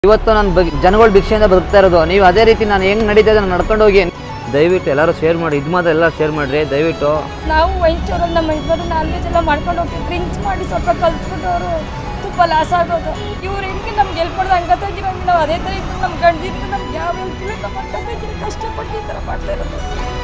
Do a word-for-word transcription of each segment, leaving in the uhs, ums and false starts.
ಇವತ್ತು ನಾನು ಜನಗಳು ಭಿಕ್ಷೆಯಿಂದ ಬದುಕ್ತಾ ಇರೋದು. ನೀವು ಅದೇ ರೀತಿ ನಾನು ಹೆಂಗ್ ನಡೀತಾ ಇದೆ ನಡ್ಕೊಂಡು ಹೋಗಿ. ದಯವಿಟ್ಟು ಎಲ್ಲರೂ ಶೇರ್ ಮಾಡಿ, ಇದು ಮಾತ್ರ ಎಲ್ಲ ಶೇರ್ ಮಾಡಿರಿ ದಯವಿಟ್ಟು. ನಾವು ವೈನ್ಸ್ಟೋರಲ್ಲಿ ನಮ್ಮ ಇಬ್ಬರು ನಾನ್ ವೆಜ್ ಎಲ್ಲ ಮಾಡ್ಕೊಂಡು ಹೋಗ್ತೀವಿ. ಡ್ರಿಂಕ್ಸ್ ಮಾಡಿ ಸ್ವಲ್ಪ ಕಲ್ತ್ಕೊಂಡವರು ತುಂಬ ಲಾಸ್ ಆಗೋದು. ಇವ್ರು ಹೆಂಗೆ ನಮ್ಗೆ ಹೆಲ್ಪ್ ಮಾಡೋದು ಹಂಗೆ ತೆಗಿರೋಂಗೆ ನಾವು ಅದೇ ಥರ ಇದ್ದು ನಮ್ಮ ಗಂಡದಿದ್ದು ನಮ್ಗೆ ಯಾವ ಹೆಲ್ಪ್ ಇಲ್ಲ. ನಮ್ಮ ಅಕ್ಕ ತೆಗಿರೋ ಕಷ್ಟಪಟ್ಟು ಈ ಥರ ಮಾಡ್ತಾ ಇರೋದು.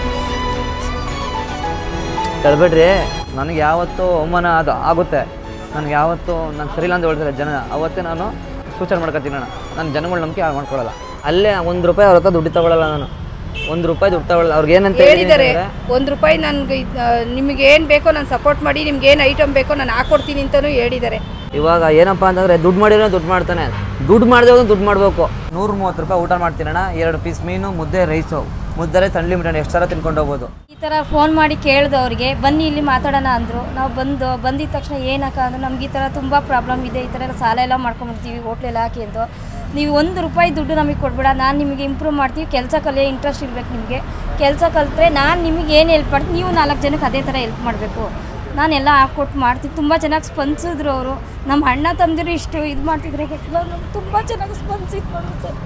ಕೇಳಬೇಡ್ರಿ, ನನಗೆ ಯಾವತ್ತೂ ಅವಮಾನ ಅದು ಆಗುತ್ತೆ. ನನಗೆ ಯಾವತ್ತೂ ನಾನು ಸರಿಯಿಲ್ಲ ಅಂತ ಹೇಳ್ತಾರೆ ಜನ, ಅವತ್ತೇ ನಾನು ಸೂಚನೆ ಮಾಡ್ಕೊತೀನಿ. ನಾನು ನಾನು ಜನಗಳ ನಂಬಿಕೆ ಹಾಳು ಮಾಡ್ಕೊಳ್ಳಲ್ಲ. ಅಲ್ಲೇ ಒಂದು ರೂಪಾಯಿ ಅವ್ರ ಹತ್ರ ದುಡ್ಡು ತಗೊಳ್ಳಲ್ಲ. ನಾನು ಒಂದು ರೂಪಾಯಿ ದುಡ್ಡು ತಗೊಳ್ಳಲ್ಲ. ಅವ್ರಿಗೆ ಏನಂತ ಹೇಳಿದ್ದಾರೆ, ಒಂದು ರೂಪಾಯಿ ನನಗೆ ನಿಮ್ಗೆ ಏನು ಬೇಕೋ ನಾನು ಸಪೋರ್ಟ್ ಮಾಡಿ, ನಿಮ್ಗೆ ಏನು ಐಟಮ್ ಬೇಕೋ ನಾನು ಹಾಕ್ಕೊಡ್ತೀನಿ ಅಂತಲೂ ಹೇಳಿದ್ದಾರೆ. ಇವಾಗ ಏನಪ್ಪ ಅಂತಂದರೆ ದುಡ್ಡು ಮಾಡಿದ್ರೆ ದುಡ್ಡು ಮಾಡ್ತಾನೆ, ದುಡ್ಡು ಮಾಡಿದವಾಗ ದುಡ್ಡು ಮಾಡಬೇಕು. ನೂರು ಮೂವತ್ತು ರೂಪಾಯಿ ಊಟ ಮಾಡ್ತೀನಣ್ಣ, ಎರಡು ಪೀಸ್ ಮೀನು, ಮುದ್ದೆ ರೈಸು, ಮುದ್ದೆ ರೈಸ್ ಅನ್ಲಿಮಿಟೆಡ್ ಎಷ್ಟು ಸಲ ತಿನ್ಕೊಂಡು ಹೋಗ್ಬೋದು. ಈ ಥರ ಫೋನ್ ಮಾಡಿ ಕೇಳಿದವ್ರಿಗೆ ಬನ್ನಿ ಇಲ್ಲಿ ಮಾತಾಡೋಣ ಅಂದರು. ನಾವು ಬಂದು ಬಂದಿದ್ದ ತಕ್ಷಣ ಏನಕ್ಕ ಅಂದ್ರೆ ನಮ್ಗೆ ಈ ಥರ ತುಂಬ ಪ್ರಾಬ್ಲಮ್ ಇದೆ, ಈ ಥರ ಎಲ್ಲ ಸಾಲ ಎಲ್ಲ ಮಾಡ್ಕೊಂಡ್ಬಿಡ್ತೀವಿ ಹೋಟ್ಲೆಲ್ಲ ಹಾಕಿ ಎಂದು. ನೀವು ಒಂದು ರೂಪಾಯಿ ದುಡ್ಡು ನಮಗೆ ಕೊಡ್ಬೇಡ, ನಾನು ನಿಮಗೆ ಇಂಪ್ರೂವ್ ಮಾಡ್ತೀವಿ. ಕೆಲಸ ಕಲಿಯೋ ಇಂಟ್ರೆಸ್ಟ್ ಇರಬೇಕು ನಿಮಗೆ. ಕೆಲಸ ಕಲಿತ್ರೆ ನಾನು ನಿಮಗೆ ಏನು ಹೆಲ್ಪ್ ಮಾಡ್ತೀನಿ, ನೀವು ನಾಲ್ಕು ಜನಕ್ಕೆ ಅದೇ ಥರ ಹೆಲ್ಪ್ ಮಾಡಬೇಕು. ನಾನೆಲ್ಲ ಹಾಕ್ಕೊಟ್ಟು ಮಾಡ್ತೀನಿ. ತುಂಬ ಚೆನ್ನಾಗಿ ಸ್ಪಂದಿಸಿದ್ರು ಅವರು. ನಮ್ಮ ಅಣ್ಣ ತಮ್ಮದಿರು ಇಷ್ಟು ಇದು ಮಾಡ್ತಿದ್ರೆ ಗೊತ್ತಿಲ್ಲ, ನಮ್ಗೆ ತುಂಬ ಚೆನ್ನಾಗಿ ಸ್ಪಂದಿಸಿದ್ದು ನೋಡಿ ಸರ್.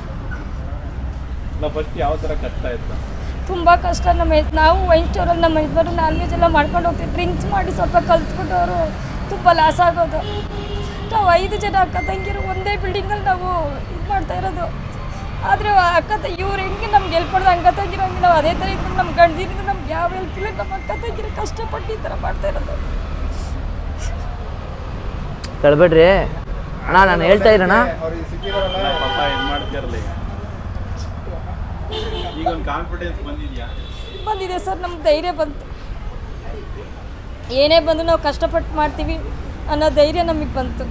ಫಸ್ಟ್ ಯಾವ ಥರ ಕಷ್ಟ ಇತ್ತು? ತುಂಬ ಕಷ್ಟ. ನಮ್ಮ ನಾವು ವೈನ್ ಸ್ಟೋರಲ್ಲಿ ನಮ್ಮ ಇಬ್ಬರು ನಾನ್ ವೆಜ್ ಎಲ್ಲ ಮಾಡ್ಕೊಂಡು ಹೋಗ್ತೀವಿ. ಡ್ರಿಂಕ್ಸ್ ಮಾಡಿ ಸ್ವಲ್ಪ ಕಲ್ತ್ಕೊಂಡವರು ತುಂಬ ಲಾಸ್ ಆಗೋದು. ನಾವು ಐದು ಜನ ಅಕ್ಕ ತಂಗಿರು ಒಂದೇ ಬಿಲ್ಡಿಂಗಲ್ಲಿ ನಾವು ಇದು ಮಾಡ್ತಾ ಇರೋದು. ಆದರೆ ಅಕ್ಕ ತ ಇವ್ರು ಹೆಂಗೆ ನಮ್ಗೆ ಹೆಲ್ಪ್ ಮಾಡೋದು ಹಂಗೆ ತಂಗಿರೋಂಗೆ ನಾವು ಅದೇ ಥರ ಇದ್ದು ನಮ್ಮ ಗಂಡದಿದ್ದು ನಮ್ಗೆ ಯಾವ ಹೆಲ್ಪ್ ಇಲ್ಲ. ನಮ್ಮ ಅಕ್ಕ ತಂಗಿರು ಕಷ್ಟಪಟ್ಟು ಈ ಥರ ಮಾಡ್ತಾ ಇರೋದು. ಕೇಳಬೇಡ್ರಿ ಅಣ್ಣ, ನಾನು ಹೇಳ್ತಾ ಇರೋಣ ಪಾಪ ಏನು ಮಾಡ್ತಿರಲಿ. ಈಗ ಒಂದು ಕಾನ್ಫಿಡೆನ್ಸ್ ಬಂದಿದೆಯಾ? ಬಂದಿದೆ ಸರ್, ನಮ್ಗೆ ಧೈರ್ಯ ಬಂತು. ಏನೇ ಬಂದು ನಾವು ಕಷ್ಟಪಟ್ಟು ಮಾಡ್ತೀವಿ ಅನ್ನೋ ಧೈರ್ಯ ನಮಗೆ ಬಂತು.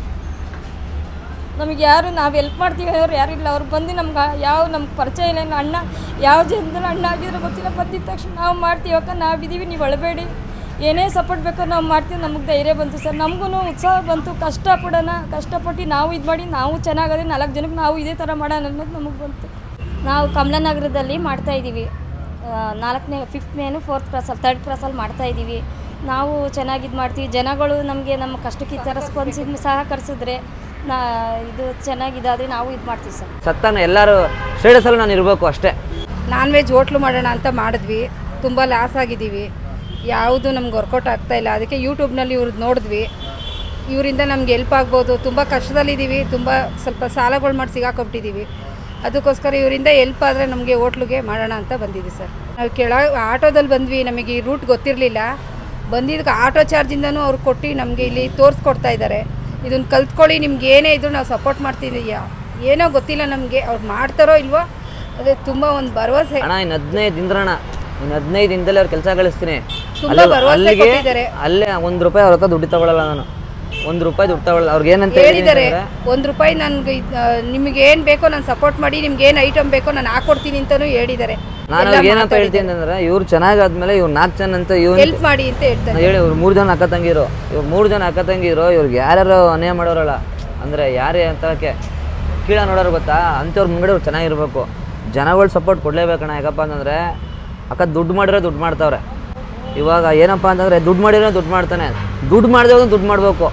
ನಮಗೆ ಯಾರು ನಾವು ಹೆಲ್ಪ್ ಮಾಡ್ತೀವಿ ಅವ್ರು ಯಾರು ಇಲ್ಲ. ಅವ್ರು ಬಂದು ನಮ್ಗೆ ಯಾವ ನಮ್ಗೆ ಪರಿಚಯ ಇಲ್ಲ. ಅಣ್ಣ ಯಾವ ಜನದಲ್ಲಿ ಅಣ್ಣ ಆಗಿದ್ರೆ ಗೊತ್ತಿಲ್ಲ. ಬಂದಿದ್ದ ತಕ್ಷಣ ನಾವು ಮಾಡ್ತೀವಿ ಅಕ್ಕ, ನಾವಿದ್ದೀವಿ, ನೀವು ಅಳಬೇಡಿ, ಏನೇ ಸಪೋರ್ಟ್ ಬೇಕೋ ನಾವು ಮಾಡ್ತೀವಿ. ನಮಗೆ ಧೈರ್ಯ ಬಂತು ಸರ್, ನಮಗೂ ಉತ್ಸಾಹ ಬಂತು. ಕಷ್ಟಪಡೋಣ, ಕಷ್ಟಪಟ್ಟು ನಾವು ಇದು ಮಾಡಿ ನಾವು ಚೆನ್ನಾಗದೆ ನಾಲ್ಕು ಜನಕ್ಕೆ ನಾವು ಇದೇ ಥರ ಮಾಡೋಣ ಅನ್ನೋದು ನಮಗೆ ಬಂತು. ನಾವು ಕಮಲಾನಗರದಲ್ಲಿ ಮಾಡ್ತಾಯಿದ್ದೀವಿ. ನಾಲ್ಕನೇ ಫಿಫ್ತ್ ಮೇನು ಫೋರ್ತ್ ಕ್ರಾಸಲ್ಲಿ ಥರ್ಡ್ ಕ್ರಾಸಲ್ಲಿ ಮಾಡ್ತಾಯಿದ್ದೀವಿ. ನಾವು ಚೆನ್ನಾಗಿದ್ದು ಮಾಡ್ತೀವಿ. ಜನಗಳು ನಮಗೆ ನಮ್ಮ ಕಷ್ಟಕ್ಕೆ ಈ ಥರ ಸ್ಪಂದಿಸಿ ಸಹಕರಿಸಿದ್ರೆ ನಾ ಇದು ಚೆನ್ನಾಗಿದ್ದಾದರೆ ನಾವು ಇದು ಮಾಡ್ತೀವಿ ಸರ್. ಸತ್ತಾನ ಎಲ್ಲರೂ ಸ್ಟೇಟಸಲ್ಲಿ ನಾನು ಇರಬೇಕು ಅಷ್ಟೇ. ನಾನ್ ವೆಜ್ ಹೋಟ್ಲು ಮಾಡೋಣ ಅಂತ ಮಾಡಿದ್ವಿ, ತುಂಬ ಲಾಸ್ ಆಗಿದ್ದೀವಿ. ಯಾವುದು ನಮ್ಗೆ ವರ್ಕೌಟ್ ಆಗ್ತಾಯಿಲ್ಲ. ಅದಕ್ಕೆ ಯೂಟ್ಯೂಬ್ನಲ್ಲಿ ಇವ್ರದ್ದು ನೋಡಿದ್ವಿ. ಇವರಿಂದ ನಮ್ಗೆ ಹೆಲ್ಪ್ ಆಗ್ಬೋದು. ತುಂಬ ಕಷ್ಟದಲ್ಲಿದ್ದೀವಿ, ತುಂಬ ಸ್ವಲ್ಪ ಸಾಲಗಳು ಮಾಡಿ ಸಿಗಾಕೊಬಿಟ್ಟಿದ್ದೀವಿ. ಅದಕ್ಕೋಸ್ಕರ ಇವರಿಂದ ಹೆಲ್ಪ್ ಆದರೆ ನಮಗೆ ಹೋಟ್ಲಿಗೆ ಮಾಡೋಣ ಅಂತ ಬಂದಿದ್ವಿ ಸರ್. ನಾವು ಕೆಳ ಆಟೋದಲ್ಲಿ ಬಂದ್ವಿ, ನಮಗೆ ಈ ರೂಟ್ ಗೊತ್ತಿರಲಿಲ್ಲ. ಬಂದಿದ್ದಕ್ಕೆ ಆಟೋ ಚಾರ್ಜಿಂದನೂ ಅವ್ರು ಕೊಟ್ಟು ನಮಗೆ ಇಲ್ಲಿ ತೋರಿಸ್ಕೊಡ್ತಾ ಇದ್ದಾರೆ. ಇದನ್ನು ಕಲ್ತ್ಕೊಳ್ಳಿ, ನಿಮ್ಗೆ ಏನೇ ಇದ್ರು ನಾವು ಸಪೋರ್ಟ್ ಮಾಡ್ತಿದ್ದೀಯಾ ಏನೋ ಗೊತ್ತಿಲ್ಲ ನಮಗೆ, ಅವ್ರು ಮಾಡ್ತಾರೋ ಇಲ್ವೋ ಅದೇ ತುಂಬ ಒಂದು ಭರವಸೆ. ಅಣ್ಣ ಇನ್ನು ಹದಿನೈದು ದಿನದಣ್ಣ ಇನ್ನು ಹದಿನೈದು ದಿನದಲ್ಲಿ ಅವ್ರು ಕೆಲಸ ಗಳಿಸ್ತೀನಿ. ತುಂಬ ಭರವಸೆ ಕೊಟ್ಟಿದ್ದಾರೆ. ಅಲ್ಲೇ ಒಂದು ರೂಪಾಯಿ ಅವ್ರ ಹತ್ರ ದುಡ್ಡು ತಗೊಳ್ಳಲ್ಲ. ನಾನು ಒಂದು ರೂಪಾಯಿ ದುಡ್ಡು ತಗೊಳ್ಳಲ್ಲ. ಅವ್ರಿಗೆ ಏನಂತ ಹೇಳಿದ್ದಾರೆ, ಒಂದು ರೂಪಾಯಿ ನನಗೆ ನಿಮ್ಗೆ ಏನು ಬೇಕೋ ನಾನು ಸಪೋರ್ಟ್ ಮಾಡಿ, ನಿಮ್ಗೆ ಏನು ಐಟಮ್ ಬೇಕೋ ನಾನು ಹಾಕ್ಕೊಡ್ತೀನಿ ಅಂತಲೂ ಹೇಳಿದ್ದಾರೆ. ನಾನು ಅವ್ರಿಗೆ ಏನಪ್ಪ ಹೇಳ್ತೀನಿ ಅಂತಂದ್ರೆ, ಇವ್ರು ಚೆನ್ನಾಗಾದ್ಮೇಲೆ ಇವ್ರು ನಾಲ್ಕು ಜನ ಅಂತ ಇವ್ರು ಹೆಲ್ಪ್ ಮಾಡಿ ಅಂತ ಹೇಳ್ತಾರೆ. ಹೇಳಿ ಇವ್ರು ಮೂರು ಜನ ಅಕ್ಕ ತಂಗಿರು ಇವ್ರು ಮೂರು ಜನ ಅಕ್ಕ ತಂಗಿರು ಇವ್ರಿಗೆ ಯಾರ್ಯಾರು ಅನ್ಯಾಯ ಮಾಡೋರಲ್ಲ, ಅಂದರೆ ಯಾರೇ ಅಂತಕ್ಕೆ ಕೀಳ ನೋಡೋರು ಗೊತ್ತಾ, ಅಂಥವ್ರ ಮುಂಗಡೆ ಅವ್ರು ಚೆನ್ನಾಗಿರ್ಬೇಕು. ಜನಗಳು ಸಪೋರ್ಟ್ ಕೊಡಲೇಬೇಕಣ್ಣ. ಯಾಕಪ್ಪ ಅಂತಂದರೆ ಅಕ್ಕ ದುಡ್ಡು ಮಾಡಿರೋ ದುಡ್ಡು ಮಾಡ್ತಾವ್ರೆ. ಇವಾಗ ಏನಪ್ಪ ಅಂತಂದರೆ ದುಡ್ಡು ಮಾಡಿರೋ ದುಡ್ಡು ಮಾಡ್ತಾನೆ, ದುಡ್ಡು ಮಾಡಿದವಾಗ ದುಡ್ಡು ಮಾಡಬೇಕು.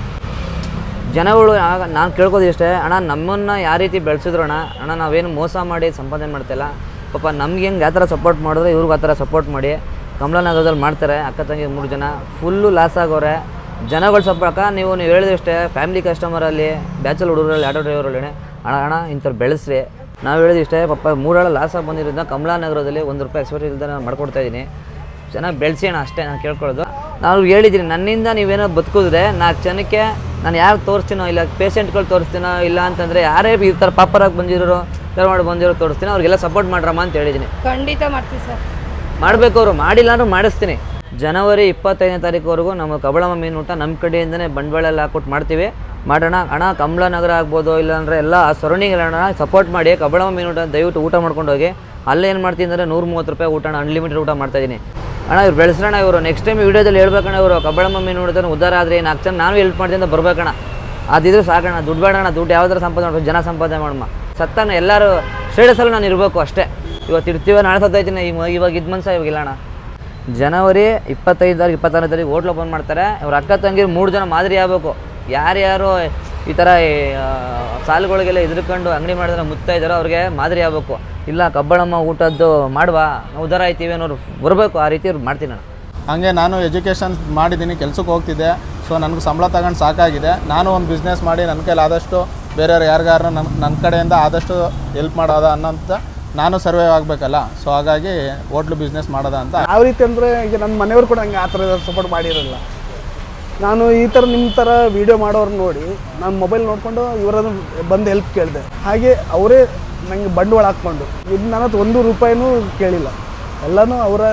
ಜನಗಳು ಆಗ ನಾನು ಕೇಳ್ಕೋದು ಇಷ್ಟೇ, ಅಣ್ಣ ನಮ್ಮನ್ನು ಯಾವ ರೀತಿ ಬೆಳೆಸಿದ್ರು ಅಣ್ಣ ಅಣ್ಣ ನಾವೇನು ಮೋಸ ಮಾಡಿ ಸಂಪಾದನೆ ಮಾಡ್ತಾಯಿಲ್ಲ. ಪಾಪ ನಮ್ಗೆ ಹೆಂಗೆ ಯಾವ ಥರ ಸಪೋರ್ಟ್ ಮಾಡಿದ್ರೆ ಇವ್ರಿಗೆ ಆ ಥರ ಸಪೋರ್ಟ್ ಮಾಡಿ. ಕಮಲಾನಗರದಲ್ಲಿ ಮಾಡ್ತಾರೆ ಅಕ್ಕ ತಂಗಿ ಮೂರು ಜನ, ಫುಲ್ಲು ಲಾಸ್ ಆಗೋರೆ. ಜನಗಳು ಸಪೋರ್ಟ್ ಅಕ್ಕ ನೀವು ನೀವು ಹೇಳಿದಷ್ಟೇ ಫ್ಯಾಮಿಲಿ ಕಸ್ಟಮರಲ್ಲಿ ಬ್ಯಾಚಲ್ ಹುಡುಗರಲ್ಲಿ ಆಟೋ ಡ್ರೈವರಲ್ಲಿ ಅಣ್ಣ ಅಣ್ಣ ಇಂಥವ್ರು ಬೆಳೆಸ್ರಿ. ನಾವು ಹೇಳಿದಿಷ್ಟೇ ಪಾಪ ಮೂರಳ ಲಾಸ್ ಆಗಿ ಬಂದಿರೋದನ್ನ ಕಮಲಾನಗರದಲ್ಲಿ ಒಂದು ರೂಪಾಯಿ ಎಕ್ಸ್ಪೆಕ್ಟ್ ಇಲ್ಲದೆ ನಾನು ಮಾಡ್ಕೊಡ್ತಾಯಿದ್ದೀನಿ. ಚೆನ್ನಾಗಿ ಬೆಳೆಸಿ ಅಣ್ಣ ಅಷ್ಟೇ ನಾನು ಕೇಳ್ಕೊಳ್ಳೋದು. ನಾವು ಹೇಳಿದ್ದೀನಿ, ನನ್ನಿಂದ ನೀವೇನೋ ಬದುಕಿದ್ರೆ ನಾಲ್ಕು ಜನಕ್ಕೆ ನಾನು ಯಾರು ತೋರಿಸ್ತೀನೋ, ಇಲ್ಲ ಪೇಷೆಂಟ್ಗಳು ತೋರಿಸ್ತೀನೋ, ಇಲ್ಲ ಅಂತಂದರೆ ಯಾರೇ ಈ ಥರ ಪಾಪರಾಗಿ ಬಂದಿರೋ ಥರ ಮಾಡಿ ಬಂದಿರೋ ತೋರಿಸ್ತೀನಿ, ಅವ್ರಿಗೆಲ್ಲ ಸಪೋರ್ಟ್ ಮಾಡ್ರಮ್ಮ ಅಂತ ಹೇಳಿದ್ದೀನಿ. ಖಂಡಿತ ಮಾಡ್ತೀವಿ ಸರ್, ಮಾಡಬೇಕು. ಅವರು ಮಾಡಿಲ್ಲ ಅಂದ್ರೂ ಮಾಡಿಸ್ತೀನಿ. ಜನವರಿ ಇಪ್ಪತ್ತೈದನೇ ತಾರೀಕುವರೆಗೂ ನಮ್ಮ ಕಬಳಮ್ಮ ಮೀನು ಊಟ ನಮ್ಮ ಕಡೆಯಿಂದನೇ ಬಂಡವಾಳ ಎಲ್ಲ ಹಾಕ್ಕೊಟ್ಟು ಮಾಡ್ತೀವಿ. ಮಾಡೋಣ ಅಣ್ಣ. ಕಮಲಾನಗರ ಆಗ್ಬೋದು, ಇಲ್ಲಾಂದರೆ ಎಲ್ಲ ಸರೌಂಡಿಂಗ್ ಅಣ್ಣ ಸಪೋರ್ಟ್ ಮಾಡಿ. ಕಬಳಮ್ಮ ಮೀನು ಊಟ ದಯವಿಟ್ಟು ಊಟ ಮಾಡ್ಕೊಂಡು ಹೋಗಿ. ಅಲ್ಲೇ ಏನು ಮಾಡ್ತೀನಿ ಅಂದರೆ ನೂರ ಮೂವತ್ತು ರೂಪಾಯಿ ಊಟ ಅನ್ಲಿಮಿಟೆಡ್ ಊಟ ಮಾಡ್ತಾಯಿದ್ದೀನಿ ಅಣ್ಣ. ಇವ್ರು ಬೆಳೆಸೋಣ. ಇವರು ನೆಕ್ಸ್ಟ್ ಟೈಮ್ ವೀಡಿಯೋದಲ್ಲಿ ಹೇಳ್ಬೇಕಣ್ಣ, ಇವರು ಕಬಳಮ್ಮ ಮೀನು ಊಟದ ಉದ್ದಾರ ಆದರೆ ನಾಲ್ಕು ಜನ ನಾನು ಹೆಲ್ಪ್ ಮಾಡ್ತೀನಿ ಅಂತ ಬರ್ಬೇಕಣ್ಣ. ಅದಿದ್ರು ಸಾಕಣ್ಣ. ದುಡ್ಡು ಬೇಡಣ್ಣ, ದುಡ್ಡು ಯಾವ ಥರ ಸಂಪಾದನೆ ಮಾಡ್ಬೇಕು, ಜನ ಸಂಪಾದನೆ ಮಾಡಮ್ಮ. ಸತ್ತಾನ ಎಲ್ಲರೂ ಸ್ಟೇಟಸಲ್ಲಿ ನಾನು ಇರಬೇಕು ಅಷ್ಟೇ. ಇವತ್ತು ಇರ್ತೀವ, ನಾಳೆ ಸತ್ತೈತೀನಿ. ಇವಾಗ ಇದು ಮನ್ಸ ಇವಾಗಿಲ್ಲ ಅಣ್ಣ. ಜನವರಿ ಇಪ್ಪತ್ತೈದು ತಾರೀಕು ಇಪ್ಪತ್ತಾರನೇ ತಾರೀಕು ಹೋಟ್ಲ್ ಓಪನ್ ಮಾಡ್ತಾರೆ. ಇವ್ರ ಅಕ್ಕ ತಂಗಿರು ಮೂರು ಜನ ಮಾದರಿ ಆಗಬೇಕು. ಯಾರ್ಯಾರು ಈ ಥರ ಸಾಲುಗಳಿಗೆಲ್ಲ ಎದುರ್ಕೊಂಡು ಅಂಗಡಿ ಮಾಡಿದ್ರೆ ಮುತ್ತೈದರೋ ಅವ್ರಿಗೆ ಮಾದರಿ ಆಗಬೇಕು. ಇಲ್ಲ ಕಬ್ಬಳಮ್ಮ ಊಟದ್ದು ಮಾಡುವ ನಾವು ಉದಾರ ಆಯ್ತೀವಿ ಅನ್ನೋರು ಬರಬೇಕು, ಆ ರೀತಿ ಅವ್ರು ಮಾಡ್ತೀನಿ ನಾನು. ಹಾಗೆ ನಾನು ಎಜುಕೇಷನ್ ಮಾಡಿದ್ದೀನಿ, ಕೆಲಸಕ್ಕೆ ಹೋಗ್ತಿದ್ದೆ. ಸೊ ನನಗೆ ಸಂಬಳ ತಗೊಂಡು ಸಾಕಾಗಿದೆ. ನಾನು ಒಂದು ಬಿಸ್ನೆಸ್ ಮಾಡಿ ನನ್ನ ಕೈಲಿ ಆದಷ್ಟು ಬೇರೆಯವ್ರು ಯಾರಿಗಾರು ನನ್ನ ನನ್ನ ಕಡೆಯಿಂದ ಆದಷ್ಟು ಹೆಲ್ಪ್ ಮಾಡೋದ ಅನ್ನೋಂಥ ನಾನು ಸರ್ವೈವ್ ಆಗಬೇಕಲ್ಲ. ಸೊ ಹಾಗಾಗಿ ಹೋಟ್ಲು ಬಿಸ್ನೆಸ್ ಮಾಡೋದ ಅಂತ. ಯಾವ ರೀತಿ ಅಂದರೆ ಈಗ ನನ್ನ ಮನೆಯವ್ರು ಕೂಡ ಹಂಗೆ ಆ ಥರ ಸಪೋರ್ಟ್ ಮಾಡಿರಲ್ಲ. ನಾನು ಈ ಥರ ನಿಮ್ಮ ಥರ ವೀಡಿಯೋ ಮಾಡೋರು ನೋಡಿ ನಾನು ಮೊಬೈಲ್ ನೋಡಿಕೊಂಡು ಇವರನ್ನು ಬಂದು ಹೆಲ್ಪ್ ಕೇಳಿದೆ. ಹಾಗೆ ಅವರೇ ನನಗೆ ಬಂಡವಾಳ ಹಾಕ್ಕೊಂಡು ಇದು ನನ್ನ ಹತ್ರ ಒಂದು ರೂಪಾಯಿನೂ ಕೇಳಿಲ್ಲ. ಎಲ್ಲನೂ ಅವರ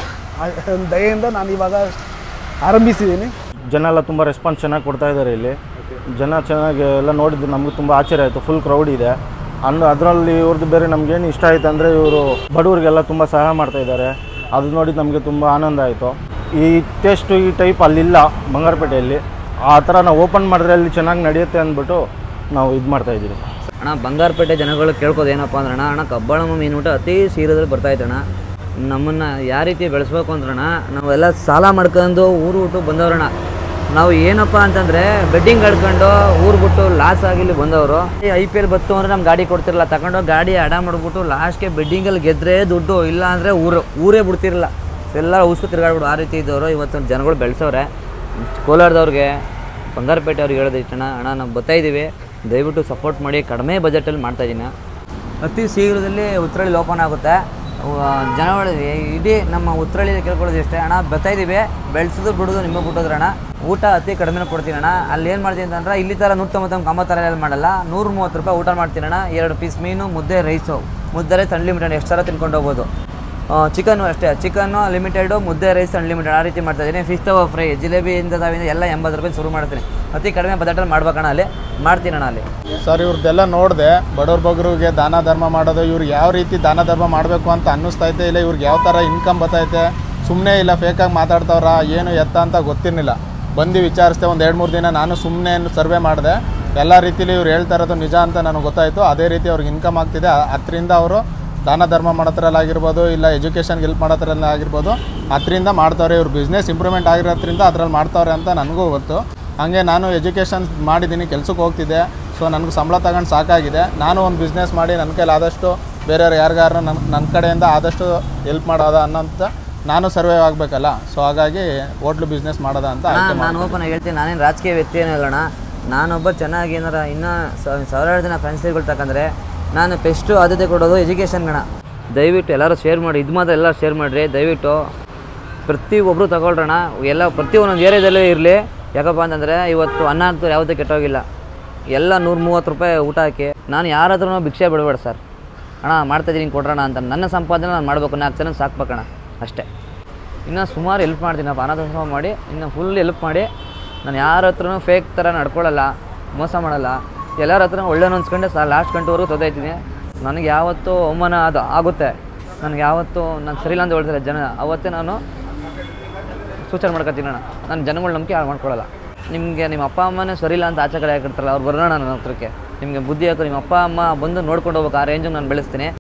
ದಯೆಯಿಂದ ನಾನು ಇವಾಗ ಆರಂಭಿಸಿದ್ದೀನಿ. ಜನ ಎಲ್ಲ ತುಂಬ ರೆಸ್ಪಾನ್ಸ್ ಚೆನ್ನಾಗಿ ಕೊಡ್ತಾ ಇದ್ದಾರೆ. ಇಲ್ಲಿ ಜನ ಚೆನ್ನಾಗಿ ಎಲ್ಲ ನೋಡಿದ್ದು ನಮಗೆ ತುಂಬ ಆಶ್ಚರ್ಯ ಆಯಿತು. ಫುಲ್ ಕ್ರೌಡ್ ಇದೆ. ಅಂದು ಅದರಲ್ಲಿ ಇವ್ರದ್ದು ಬೇರೆ ನಮಗೇನು ಇಷ್ಟ ಆಯಿತು ಅಂದರೆ ಇವರು ಬಡವರಿಗೆಲ್ಲ ತುಂಬ ಸಹಾಯ ಮಾಡ್ತಾಯಿದ್ದಾರೆ. ಅದು ನೋಡಿ ನಮಗೆ ತುಂಬ ಆನಂದ ಆಯಿತು. ಈ ಟೇಸ್ಟು ಈ ಟೈಪ್ ಅಲ್ಲಿಲ್ಲ ಬಂಗಾರಪೇಟೆಯಲ್ಲಿ. ಆ ಥರ ನಾವು ಓಪನ್ ಮಾಡಿದ್ರೆ ಅಲ್ಲಿ ಚೆನ್ನಾಗಿ ನಡೆಯುತ್ತೆ ಅಂದ್ಬಿಟ್ಟು ನಾವು ಇದು ಮಾಡ್ತಾಯಿದ್ದೀವಿ. ಅಣ್ಣ ಬಂಗಾರಪೇಟೆ ಜನಗಳು ಕೇಳ್ಕೋದು ಏನಪ್ಪ ಅಂದ್ರೆ ಅಣ್ಣ ಅಣ್ಣ ಕಬ್ಬಳಮ್ಮ ಮೀನು ಊಟ ಅತಿ ಶೀಘ್ರದಲ್ಲಿ ಬರ್ತಾಯಿದ್ದಣ್ಣ. ನಮ್ಮನ್ನು ಯಾವ ರೀತಿ ಬೆಳೆಸ್ಬೇಕು ಅಂದ್ರಣ್ಣ ನಾವೆಲ್ಲ ಸಾಲ ಮಾಡ್ಕೊಂಡು ಊರು ಬಿಟ್ಟು ಬಂದವ್ರಣ್ಣ. ನಾವು ಏನಪ್ಪ ಅಂತಂದರೆ ಬೆಡ್ಡಿಂಗ್ ಆಡ್ಕೊಂಡು ಊರು ಬಿಟ್ಟು ಲಾಸ್ ಆಗಿಲ್ಲಿ ಬಂದವರು. ಐ ಪಿ ಎಲ್ ಬತ್ತು ಅಂದರೆ ನಮ್ಮ ಗಾಡಿ ಕೊಡ್ತಿರಲ್ಲ, ತಗೊಂಡು ಗಾಡಿ ಅಡ ಮಾಡಿಬಿಟ್ಟು ಲಾಸ್ಟ್ಗೆ ಬೆಡ್ಡಿಂಗಲ್ಲಿ ಗೆದ್ದರೆ ದುಡ್ಡು, ಇಲ್ಲ ಅಂದರೆ ಊರು ಊರೇ ಬಿಡ್ತಿರಲ್ಲ. ಎಲ್ಲ ಉಸ್ಕು ತಿರ್ಗಾಡ್ಬಿಡು ಆ ರೀತಿ ಇದ್ದವರು ಇವತ್ತು ಜನಗಳು ಬೆಳೆಸೋರೆ. ಕೋಲಾರದವ್ರಿಗೆ ಬಂಗಾರಪೇಟೆ ಅವ್ರಿಗೆ ಹೇಳೋದು ಇಷ್ಟಣ್ಣ, ಅಣ್ಣ ನಾವು ಬರ್ತಾಯಿದ್ದೀವಿ, ದಯವಿಟ್ಟು ಸಪೋರ್ಟ್ ಮಾಡಿ. ಕಡಿಮೆ ಬಜೆಟಲ್ಲಿ ಮಾಡ್ತಾಯಿದ್ದೀನಿ. ಅತಿ ಶೀಘ್ರದಲ್ಲಿ ಉತ್ರಳ್ಳಿ ಓಪನ್ ಆಗುತ್ತೆ. ಜನಗಳು ಇಡೀ ನಮ್ಮ ಉತ್ರಳ್ಳಿಯಲ್ಲಿ ಕೇಳ್ಕೊಳ್ಳೋದು ಇಷ್ಟೇ, ಅಣ್ಣ ಬರ್ತಾಯಿದ್ದೀವಿ, ಬೆಳೆಸೋದು ಬಿಡೋದು ನಿಮಗೆ ಬಿಟ್ಟೋದ್ರೆ ಅಣ್ಣ. ಊಟ ಅತಿ ಕಡಿಮೆ ಕೊಡ್ತೀನಿ ಅಣ್ಣ. ಅಲ್ಲಿ ಏನು ಮಾಡ್ತೀನಿ ಅಂತಂದ್ರೆ ಇಲ್ಲಿ ಥರ ನೂರ ತೊಂಬತ್ತೊಂದು ಕಂಬ ಥರ ಎಲ್ಲ ಮಾಡಲ್ಲ, ನೂರ ಮೂವತ್ತು ರೂಪಾಯಿ ಊಟ ಮಾಡ್ತೀನಿ ಅಣ್ಣ. ಎರಡು ಪೀಸ್ ಮೀನು, ಮುದ್ದೆ, ರೈಸು. ಮುದ್ದೆ ರೈಸ್ ಅನ್ಲಿಮಿಟೆಡ್, ಎಷ್ಟು ಥರ ತಿನ್ಕೊಂಡು ಹೋಗ್ಬೋದು. ಚಿಕನ್ನು ಅಷ್ಟೇ, ಚಿಕನ್ನು ಲಿಮಿಟೆಡು, ಮುದ್ದೆ ರೈಸ್ ಅನ್ಲಿಮಿಟೆಡ್, ಆ ರೀತಿ ಮಾಡ್ತಾಯಿದ್ದೀನಿ. ಫಿಶ್ ತವ ಫ್ರೈ, ಜಿಲೇಬಿಯಿಂದ ತಾವಿಂದ ಎಲ್ಲ ಎಂಬತ್ತು ರೂಪಾಯಿ ಶುರು ಮಾಡ್ತೀನಿ. ಅತಿ ಕಡಿಮೆ ಬಜೆಟಲ್ಲಿ ಮಾಡ್ಬೇಕಣ್ಣ, ಅಲ್ಲಿ ಮಾಡ್ತೀನಿ ಅಣ್ಣ. ಅಲ್ಲಿ ಸರ್ ಇವ್ರದ್ದೆಲ್ಲ ನೋಡಿದೆ, ಬಡವ್ರ ಬಗ್ಗರಿಗೆ ದಾನ ಧರ್ಮ ಮಾಡೋದು, ಇವ್ರಿಗೆ ಯಾವ ರೀತಿ ದಾನ ಧರ್ಮ ಮಾಡಬೇಕು ಅಂತ ಅನ್ನಿಸ್ತೈತೆ. ಇಲ್ಲ ಇವ್ರಿಗೆ ಯಾವ ಥರ ಇನ್ಕಮ್ ಬರ್ತೈತೆ, ಸುಮ್ಮನೆ ಇಲ್ಲ ಫೇಕಾಗಿ ಮಾತಾಡ್ತವ್ರ ಏನು ಎತ್ತ ಅಂತ ಗೊತ್ತಿರಲಿಲ್ಲ. ಬಂದು ವಿಚಾರಿಸ್ದೆ. ಒಂದು ಎರಡು ಮೂರು ದಿನ ನಾನು ಸುಮ್ಮನೆ ಸರ್ವೆ ಮಾಡಿದೆ. ಎಲ್ಲ ರೀತಿಲಿ ಇವ್ರು ಹೇಳ್ತಾ ಇರೋದು ನಿಜ ಅಂತ ನನಗೆ ಗೊತ್ತಾಯಿತು. ಅದೇ ರೀತಿ ಅವ್ರಿಗೆ ಇನ್ಕಮ್ ಆಗ್ತಿದೆ. ಅದರಿಂದ ಅವರು ದಾನ ಧರ್ಮ ಮಾಡೋದ್ರಲ್ಲಾಗಿರ್ಬೋದು, ಇಲ್ಲ ಎಜುಕೇಷನ್ಗೆ ಹೆಲ್ಪ್ ಮಾಡೋದ್ರಲ್ಲಿ ಆಗಿರ್ಬೋದು, ಅದರಿಂದ ಮಾಡ್ತಾವ್ರೆ. ಇವ್ರು ಬಿಸ್ನೆಸ್ ಇಂಪ್ರೂವ್ಮೆಂಟ್ ಆಗಿರೋದ್ರಿಂದ ಅದ್ರಲ್ಲಿ ಮಾಡ್ತಾವ್ರೆ ಅಂತ ನನಗೂ ಗೊತ್ತು. ಹಾಗೆ ನಾನು ಎಜುಕೇಷನ್ ಮಾಡಿದ್ದೀನಿ, ಕೆಲಸಕ್ಕೆ ಹೋಗ್ತಿದ್ದೆ. ಸೊ ನನಗೆ ಸಂಬಳ ತಗೊಂಡು ಸಾಕಾಗಿದೆ. ನಾನು ಒಂದು ಬಿಸ್ನೆಸ್ ಮಾಡಿ ನನ್ನ ಕೈಲಿ ಆದಷ್ಟು ಬೇರೆಯವ್ರು ಯಾರಿಗಾರು ನನ್ನ ನನ್ನ ಕಡೆಯಿಂದ ಆದಷ್ಟು ಹೆಲ್ಪ್ ಮಾಡೋದ ಅನ್ನೋಂಥ ನಾನು ಸರ್ವೈವ್ ಆಗಬೇಕಲ್ಲ. ಸೊ ಹಾಗಾಗಿ ಹೋಟ್ಲು ಬಿಸ್ನೆಸ್ ಮಾಡೋದ ಅಂತ ನಾನು ಓಪನ್ ಆಗಿ ಹೇಳ್ತೀನಿ. ನಾನೇನು ರಾಜಕೀಯ ವ್ಯಕ್ತಿ ಏನಲ್ಲಣ್ಣ. ನಾನೊಬ್ಬ ಚೆನ್ನಾಗಿ ಏನಾರ ಇನ್ನೂ ಸಾವಿರಾರು ಜನ ಫ್ರೆಂಡ್ಸ್ಗಳು ತಗೊಂಡ್ರೆ ನಾನು ಫೆಸ್ಟು ಆದ್ಯತೆ ಕೊಡೋದು ಎಜುಕೇಷನ್ಗಣ. ದಯವಿಟ್ಟು ಎಲ್ಲರೂ ಶೇರ್ ಮಾಡಿ, ಇದು ಮಾತ್ರ ಎಲ್ಲರೂ ಶೇರ್ ಮಾಡಿರಿ ದಯವಿಟ್ಟು. ಪ್ರತಿಯೊಬ್ಬರು ತಗೊಳ್ರೋಣ, ಎಲ್ಲ ಪ್ರತಿ ಒಂದೊಂದು ಏರಿಯಾದಲ್ಲೇ ಇರಲಿ. ಯಾಕಪ್ಪ ಅಂತಂದರೆ ಇವತ್ತು ಅನ್ನ ಅಂತೂ ಯಾವುದೇ ಕೆಟ್ಟೋಗಿಲ್ಲ. ಎಲ್ಲ ನೂರ ಮೂವತ್ತು ರೂಪಾಯಿ ಊಟ ಹಾಕಿ ನಾನು ಯಾರ ಹತ್ರನೂ ಭಿಕ್ಷೆ ಬಿಡಬೇಡ ಸರ್, ಅಣ್ಣ ಮಾಡ್ತಾಯಿದ್ದೀನಿ ಹಿಂಗೆ ಕೊಡ್ರೋಣ ಅಂತ. ನನ್ನ ಸಂಪಾದನೆ ನಾನು ಮಾಡಬೇಕು, ನಾಲ್ಕು ಜನ ಸಾಕ್ಬೇಕಣ್ಣ ಅಷ್ಟೇ. ಇನ್ನು ಸುಮಾರು ಹೆಲ್ಪ್ ಮಾಡ್ತೀನಪ್ಪ, ಅನಾಥಾಶ್ರಮ ಮಾಡಿ ಇನ್ನು ಫುಲ್ ಹೆಲ್ಪ್ ಮಾಡಿ. ನಾನು ಯಾರ ಹತ್ರನೂ ಫೇಕ್ ಥರ ನಡ್ಕೊಳ್ಳಲ್ಲ, ಮೋಸ ಮಾಡಲ್ಲ. ಎಲ್ಲರ ಹತ್ರ ಒಳ್ಳೆಯ ಅನ್ಸ್ಕೊಂಡೆ ಸರ್ ಲಾಸ್ಟ್ ಗಂಟೆವರೆಗೂ ತೊದೈತೀನಿ. ನನಗೆ ಯಾವತ್ತೂ ಅವಮಾನ ಅದು ಆಗುತ್ತೆ, ನನಗೆ ಯಾವತ್ತೂ ನಾನು ಸರಿಯಿಲ್ಲ ಅಂತ ಹೇಳ್ತಾರೆ ಜನ, ಅವತ್ತೇ ನಾನು ಸೂಚನೆ ಮಾಡ್ಕೊತೀನಿ ಅಣ್ಣ. ನಾನು ಜನಗಳ ನಂಬಿಕೆ ಹಾಳು ಮಾಡ್ಕೊಳ್ಳಲ್ಲ. ನಿಮಗೆ ನಿಮ್ಮ ಅಪ್ಪ ಅಮ್ಮನೇ ಸರಿಯಿಲ್ಲ ಅಂತ ಆಚೆ ಕಡೆ ಹಾಕಿರ್ತಾರಲ್ಲ, ಅವ್ರು ಬರೋಣ ನನ್ನ ಹತ್ರಕ್ಕೆ. ನಿಮಗೆ ಬುದ್ಧಿ ಹಾಕೋ ನಿಮ್ಮ ಅಪ್ಪ ಅಮ್ಮ ಬಂದು ನೋಡ್ಕೊಂಡು ಹೋಗ್ಬೇಕು, ಆ ರೇಂಜಿಗೆ ನಾನು ಬೆಳೆಸ್ತೀನಿ.